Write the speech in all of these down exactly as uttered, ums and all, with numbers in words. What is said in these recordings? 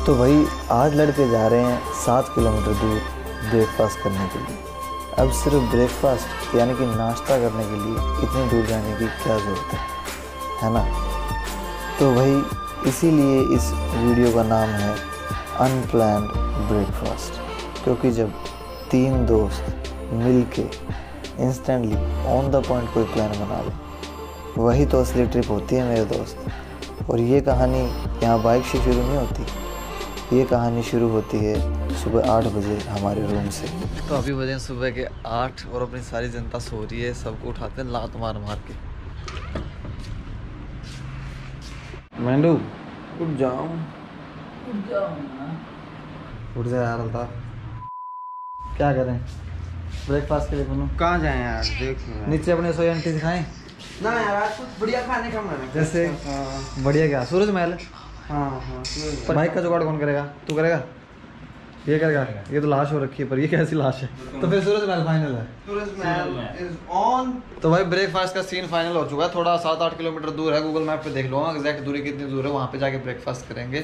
तो भाई आज लड़के जा रहे हैं सात किलोमीटर दूर ब्रेकफास्ट करने के लिए। अब सिर्फ ब्रेकफास्ट यानी कि नाश्ता करने के लिए इतनी दूर जाने की क्या ज़रूरत है, है ना। तो भाई इसीलिए इस वीडियो का नाम है अनप्लैन्ड ब्रेकफास्ट, क्योंकि जब तीन दोस्त मिल के इंस्टेंटली ऑन द पॉइंट कोई प्लान बना ले, वही तो असली ट्रिप होती है मेरे दोस्त। और ये कहानी यहाँ बाइक से शुरू नहीं होती, ये कहानी शुरू होती है सुबह आठ बजे हमारे रूम से। तो अभी बजे सुबह के आठ और अपनी सारी जनता सो रही है, सबको उठाते हैं लात मार मार के। मैंडू उठ जाओ, उठ जाओ ना, उठ जा यार। अल्ताफ क्या करें ब्रेकफास्ट के लिए? बोलो कहाँ जाएं यार, देख नीचे अपने सोई आंटी सिखाएं ना यार, आज कुछ बढ़िया खाने का मन है। जैसे बढ़िया क्या? सूरज महल। हाँ हाँ, बाइक का जुगाड़ कौन करेगा? तू करेगा? ये करेगा? ये तो लाश हो रखी है, पर ये कैसी लाश है? तो फिर सूरज महल फाइनल है। सूरज महल इज ऑन। तो भाई ब्रेकफास्ट का सीन फाइनल हो चुका है। थोड़ा सात आठ किलोमीटर दूर है, गूगल मैप पे देख लो एग्जैक्ट दूरी कितनी दूर है, वहाँ पे जाके ब्रेकफास्ट करेंगे।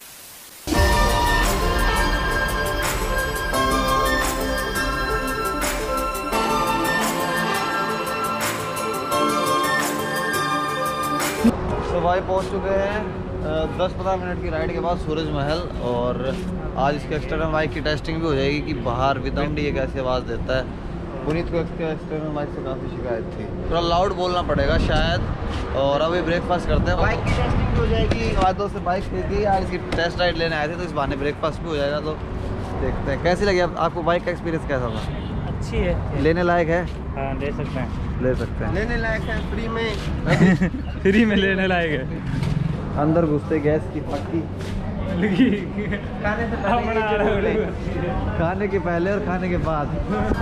तो भाई पहुंच चुके हैं दस पंद्रह मिनट की राइड के बाद सूरज महल। और आज इसके एक्सटर्नल माइक की टेस्टिंग भी हो जाएगी कि बाहर विदाउट ये कैसी आवाज़ देता है। पुनीत को इसके एक्सटर्नल माइक से काफ़ी शिकायत थी, थोड़ा लाउड बोलना पड़ेगा शायद। और अभी ब्रेकफास्ट करते हैं, बाइक की टेस्टिंग भी हो जाएगी। आज दोस्त से बाइक खरीदी, आज इसकी टेस्ट राइड लेने आए थे, तो इस बहाने ब्रेकफास्ट भी हो जाएगा। तो देखते हैं कैसी लगी आपको बाइक का एक्सपीरियंस, कैसा था? अच्छी है, लेने लायक है? हाँ ले सकते हैं, ले सकते हैं। लेने लायक है, फ्री में फ्री में लेने लायक है। अंदर घुसते गैस की फटकी खाने से पहले, खाने के पहले और खाने के बाद।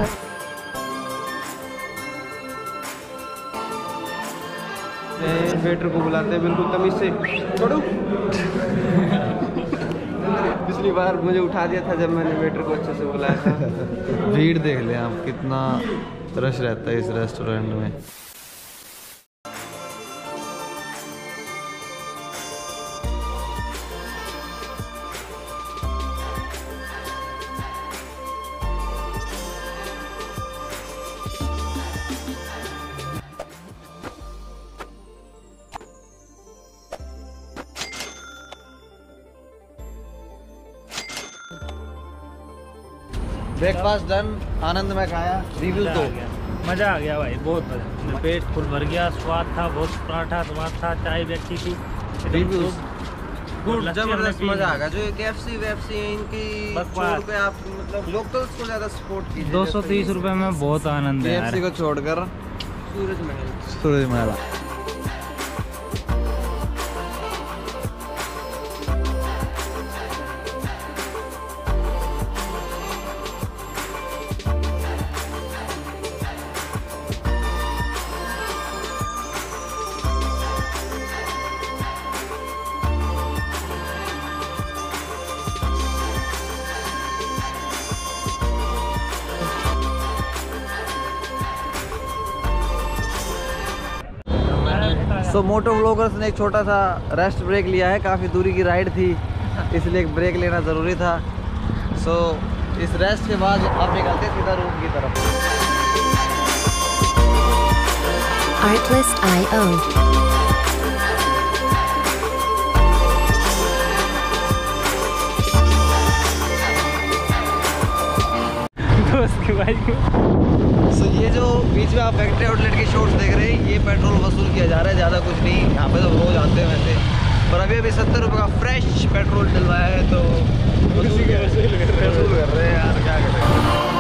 वेटर को बुलाते हैं बिल्कुल तमीज से, छोड़ो। पिछली बार मुझे उठा दिया था जब मैंने वेटर को अच्छे से बुलाया था। भीड़ देख लें आप, कितना रश रहता है इस रेस्टोरेंट में। ब्रेकफास्ट डन, आनंद में खाया, रिव्यू दो। मज़ा आ गया भाई, बहुत मज़ा। पेट फुल भर गया, स्वाद था, बहुत पराठा स्वाद था, चाय भी अच्छी थी। रिव्यूज गुड, जबरदस्त मजा आ गया। जो केएफसी वेफसी इनकी छोड़ पे आप मतलब लोकल्स को ज़्यादा सपोर्ट कीजिए। दो सौ तीस रुपये में बहुत आनंद है। केएफसी को छोड़कर सूरज महल, सूरज महल। सो मोटो व्लॉगर्स ने एक छोटा सा रेस्ट ब्रेक लिया है, काफ़ी दूरी की राइड थी इसलिए एक ब्रेक लेना ज़रूरी था। सो so, इस रेस्ट के बाद आप निकलते हैं सीधा रूम की तरफ। Artlist आई ओ दोस्त की बाइक में। सो so, ये जो बीच में आप फैक्ट्री आउटलेट की शॉट्स देख रहे हैं, ये पेट्रोल वसूल किया जा रहा है, ज़्यादा कुछ नहीं। यहाँ पे तो रोज आते हैं वैसे, पर अभी अभी सत्तर रुपये का फ्रेश पेट्रोल डलवाया है, तो वसूल कर रहे हैं यार, क्या करें।